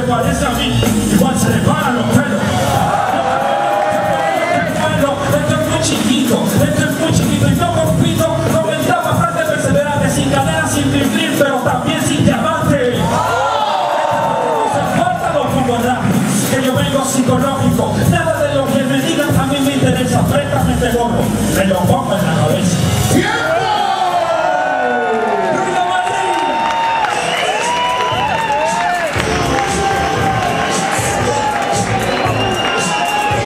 parece a mí, igual se le paran los pelos. Esto es muy chiquito y no compito con ventajas bastante perseverantes, sin cadenas, sin triplir, pero también sin diamante. No se falta los fotográficos, que yo vengo psicológico, nada de lo que me digan a mí me interesa, préstame este gorro, me lo pongo en la